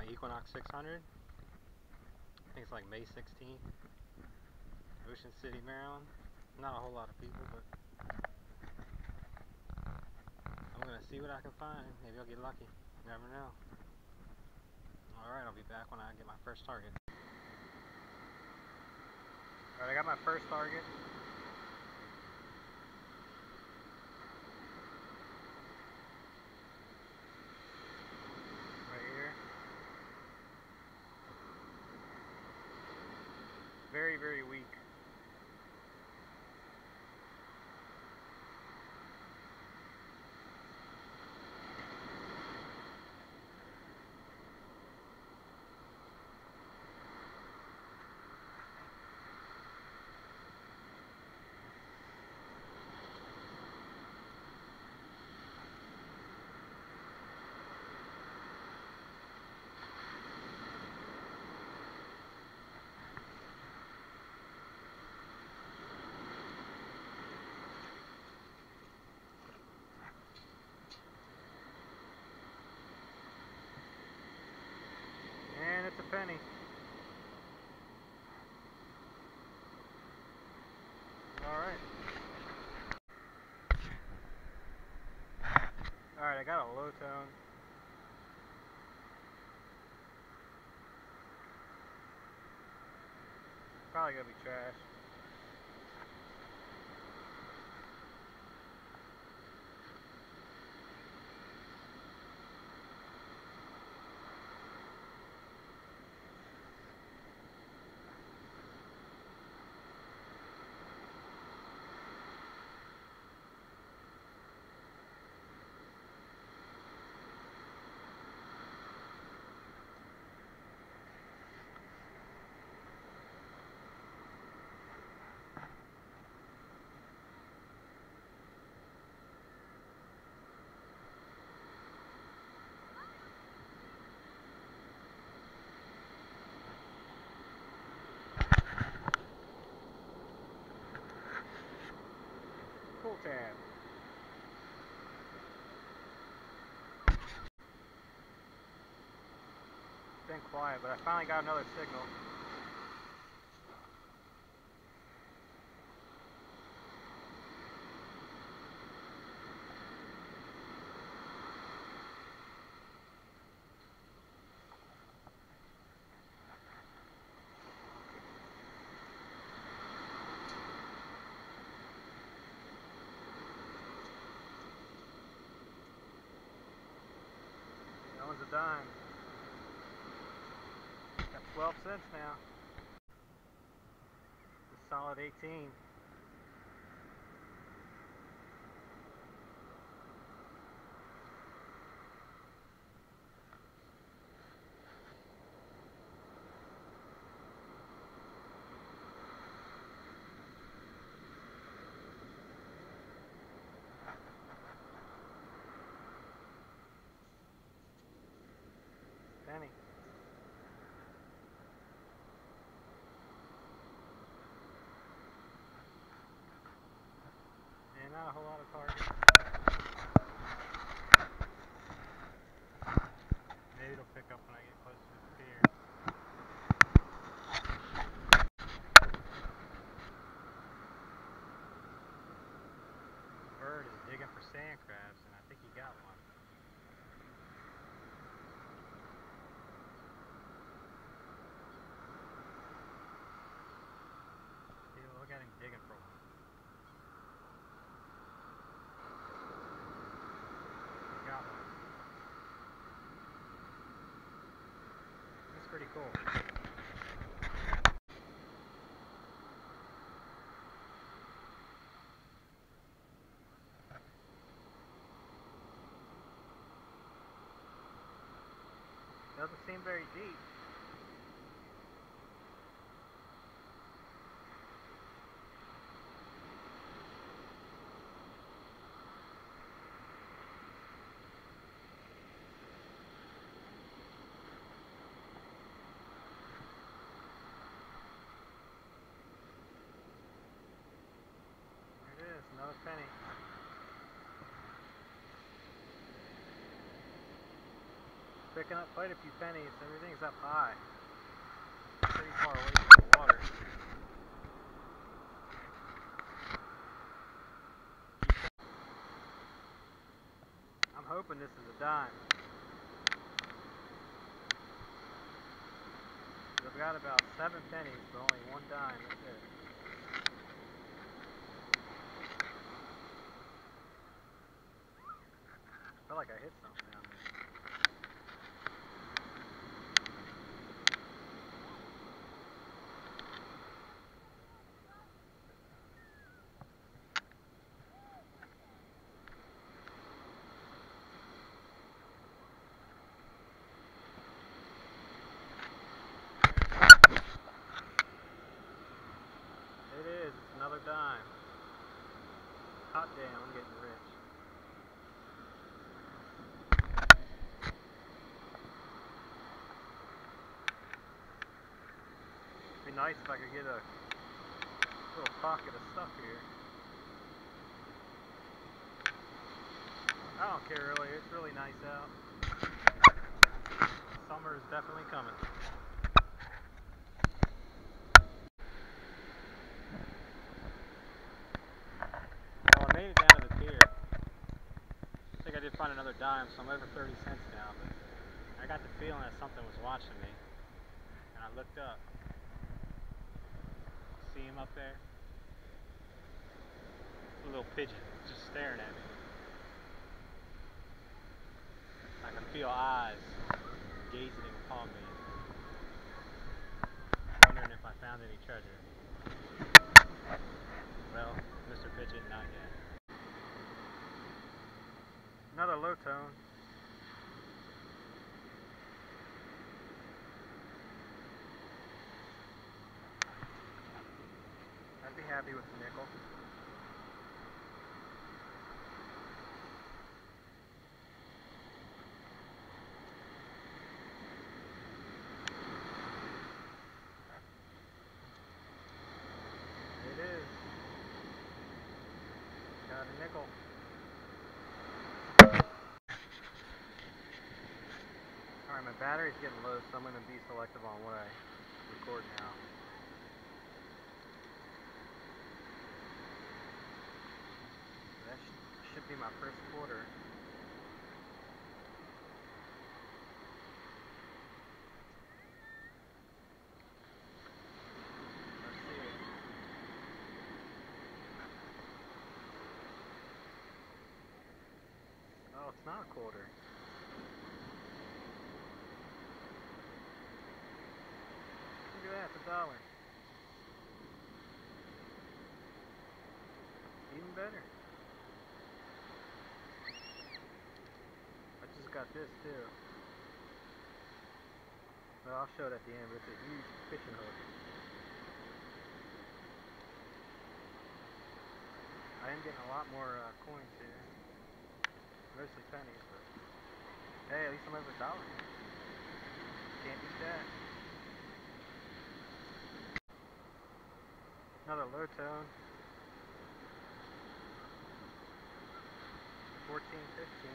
Equinox 600. I think it's like May 16th. Ocean City, Maryland. Not a whole lot of people, but I'm gonna see what I can find. Maybe I'll get lucky. Never know. Alright, I'll be back when I get my first target. Alright, I got my first target. Right here. Very, very weak. And it's a penny. Alright. Alright, I got a low tone. Probably gonna be trash. Cool tab. Been quiet, but I finally got another signal. That one's a dime. Got 12 cents now. It's a solid 18. Penny. And not a whole lot of targets. Maybe it'll pick up when I get closer to the pier. Bird is digging for sand crabs, and I think he got one. Look at him digging for one. Got one. That's pretty cool. Doesn't seem very deep. Another penny. picking up quite a few pennies. Everything's up high. Pretty far away from the water. I'm hoping this is a dime. I've got about 7 pennies, but only 1 dime. That's it. I felt like I hit something down there. It is. It's another dime. Hot damn, I'm getting rich. It'd be nice if I could get a little pocket of stuff here. I don't care really, it's really nice out. Summer is definitely coming. Well, I made it down to the pier. I think I did find another dime, so I'm over 30 cents now, but I got the feeling that something was watching me. And I looked up. See him up there? A little pigeon just staring at me. I can feel eyes gazing upon me, wondering if I found any treasure. Well, Mr. Pigeon, not yet. Another low tone. I'd be happy with the nickel. It is. Got a nickel. Alright, my battery's getting low, so I'm going to be selective on what I record now. That should be my first quarter. Let's see it. Oh, it's not a quarter. Look at that, it's $1. Even better. I just got this too. Well, I'll show it at the end, but it's a huge fishing hook. I am getting a lot more coins here. Mostly pennies, but hey, at least I'm over $1. Can't beat that. Another low tone. 14, 15.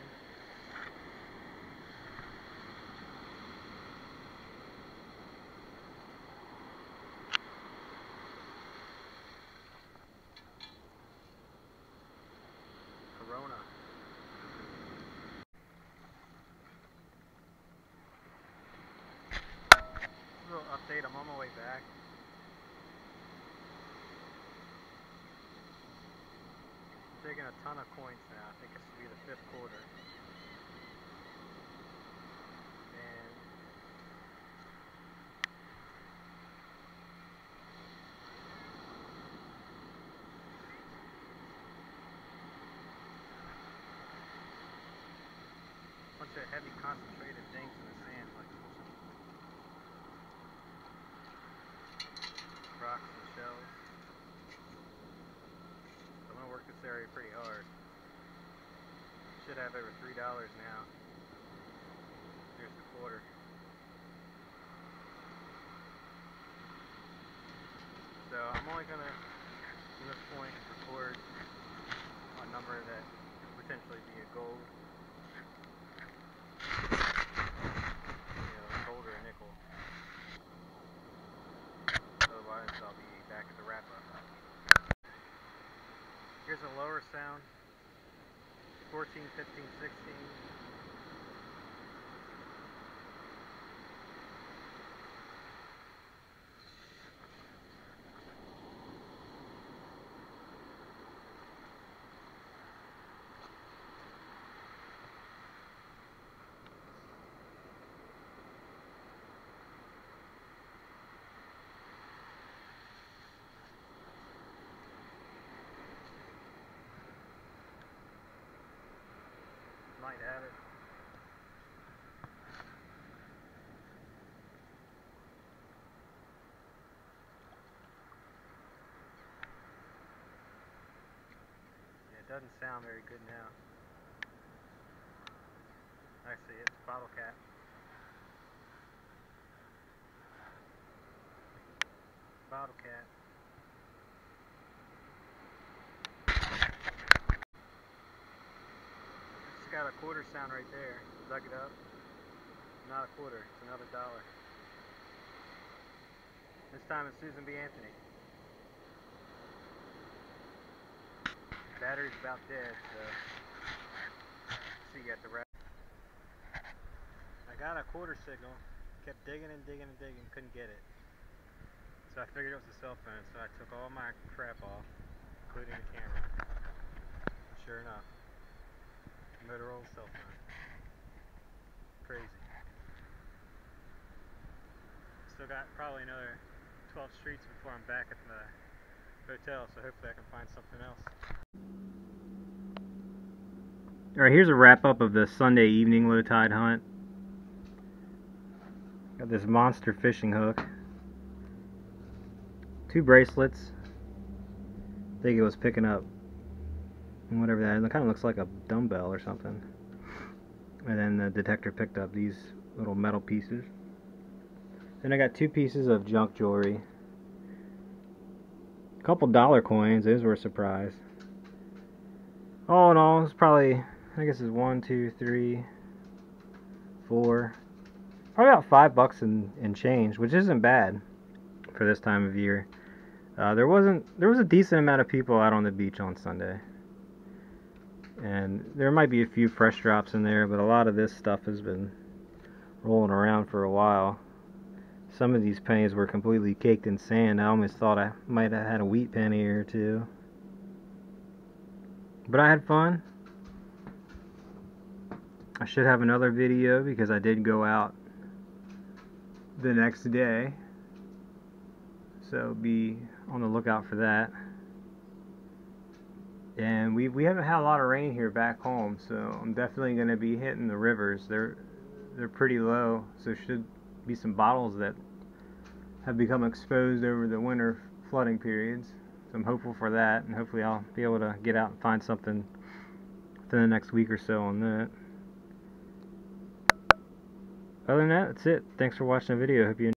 Corona. A little update, I'm on my way back. I'm taking a ton of coins now. I think this will be the 5th quarter. And a bunch of heavy concentrated things in the sand, like rocks and shells. I'm going to work this area pretty hard. Should have over $3 now. Here's the quarter. So I'm only going to, from this point, record a number that could potentially be a gold. Here's a lower sound. 14, 15, 16. Might have it. Yeah, it doesn't sound very good now. Actually, it's bottle cap. Bottle cap. It's got a quarter sound right there. Dug it up. Not a quarter, it's another dollar. This time it's Susan B. Anthony. Battery's about dead, so you got the wrap. I got a quarter signal, kept digging and digging and digging, couldn't get it. So I figured it was a cell phone, so I took all my crap off, including the camera. Sure enough, Motorola cell phone. Crazy. Still got probably another 12 streets before I'm back at the hotel, so hopefully I can find something else. Alright, here's a wrap up of the Sunday evening low tide hunt. Got this monster fishing hook. 2 bracelets. I think it was picking up whatever that is. It kind of looks like a dumbbell or something. And then the detector picked up these little metal pieces. Then I got 2 pieces of junk jewelry. A couple dollar coins. Those were a surprise. All in all, it's probably, I guess it's 1, 2, 3, 4. Probably about $5 in change, which isn't bad for this time of year. There was a decent amount of people out on the beach on Sunday, and there might be a few fresh drops in there, but a lot of this stuff has been rolling around for a while. Some of these pennies were completely caked in sand. I almost thought I might have had a wheat penny or two, but I had fun. I should have another video because I did go out the next day, so be on the lookout for that. And we haven't had a lot of rain here back home, so I'm definitely going to be hitting the rivers. They're pretty low, so should be some bottles that have become exposed over the winter flooding periods. So I'm hopeful for that, and hopefully I'll be able to get out and find something within the next week or so on that. Other than that, that's it. Thanks for watching the video. Hope you enjoyed.